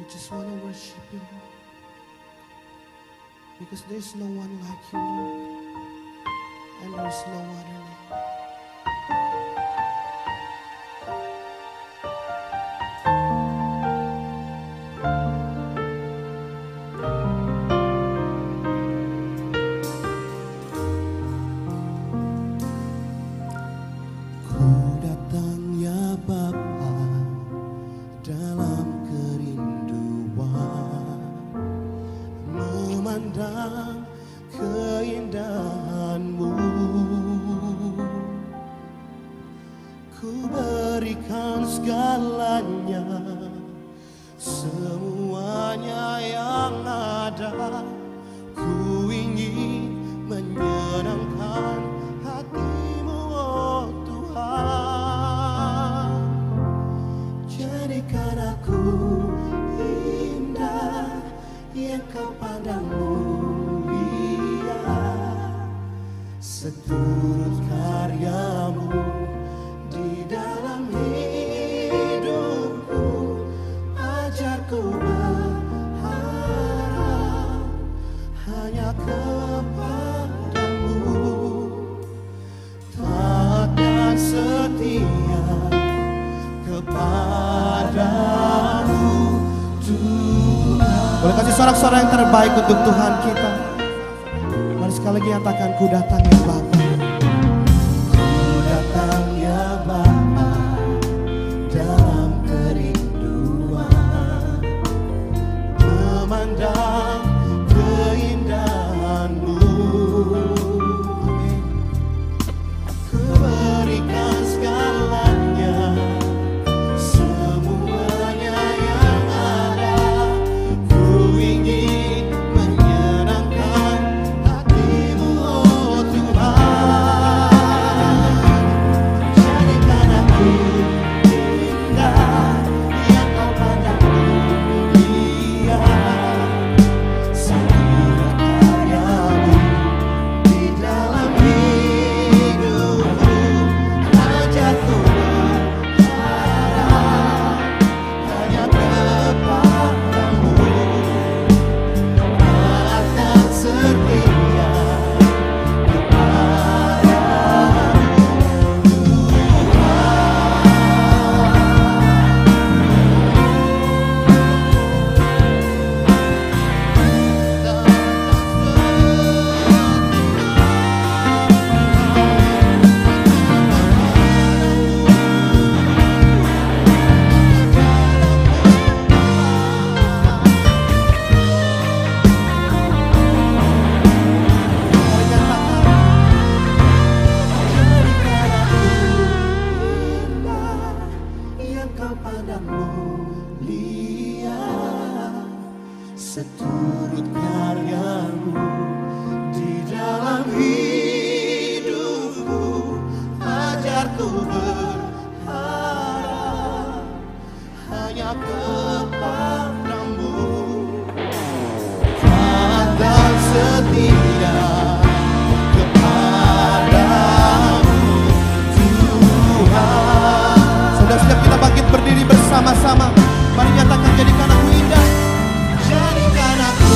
just want to worship you, Lord. Because there's no one like you, Lord. And there's no other name. Keindahanmu, ku berikan segalanya, semuanya yang ada. Ku ingin menyenangkan hatimu, oh Tuhan. Jadikan aku indah yang Kau pandangmu, seturut karyamu di dalam hidupku. Ajarku berharap hanya kepadamu, taat dan setia kepadamu, Tuhan. Boleh kasih sorak-sorak yang terbaik untuk Tuhan kita. Mari sekali lagi nyatakan, ku datang ya Bapa. Ku datang ya Bapa dalam kerinduan, memandang keindahanmu. Amin. Ku berikan segalanya, semuanya yang ada. Ku ingin menyenangkan hatimu, oh Tuhan. Jadikan aku indah yang Kau pandang mulia, seturut karyamu di dalam hidupku. Ajarku berharap hanya kepadamu, taat dan setia yang Kau pandang mulia, seturut karyamu di dalam hidupku. Ajarku berharap hanya kepadamu, taat dan setia kepadamu, Tuhan. Setiap kita bangkit berdiri bersama-sama, mari nyatakan, jadikan aku indah. Jadikan aku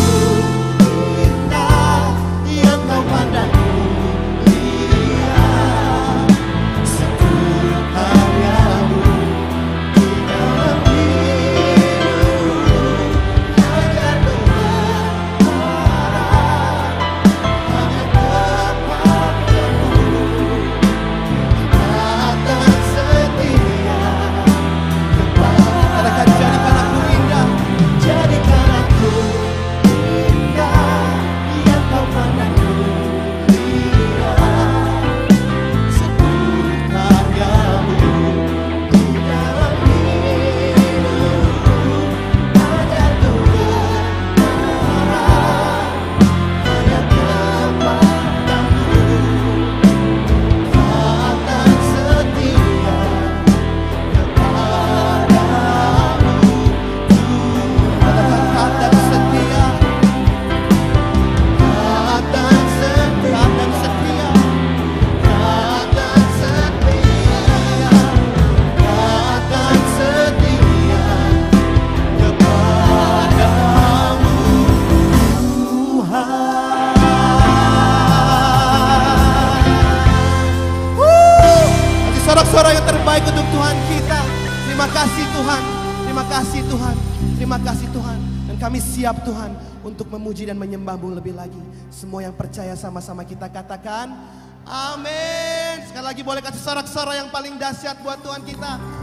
indah yang Kau pandang mulia, seturut karyamu di dalam hidupku. Ajarku berharap hanya kepadamu, taat dan setia. Katakan, jadikan aku indah. terbaik untuk Tuhan kita. Terima kasih Tuhan. Terima kasih Tuhan. Terima kasih Tuhan. Dan kami siap Tuhan untuk memuji dan menyembah-Mu lebih lagi. Semua yang percaya sama-sama kita katakan amin. Sekali lagi boleh kasih sorak-sorai yang paling dahsyat buat Tuhan kita.